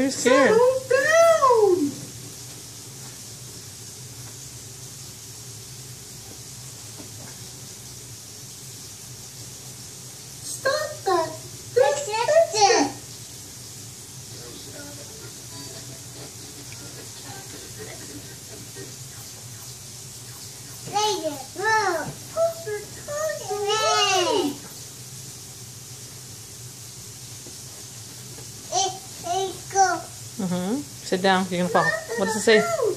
She's scared. Settle down. Stop that. Fix it. Sit down. You're gonna fall. What does it say?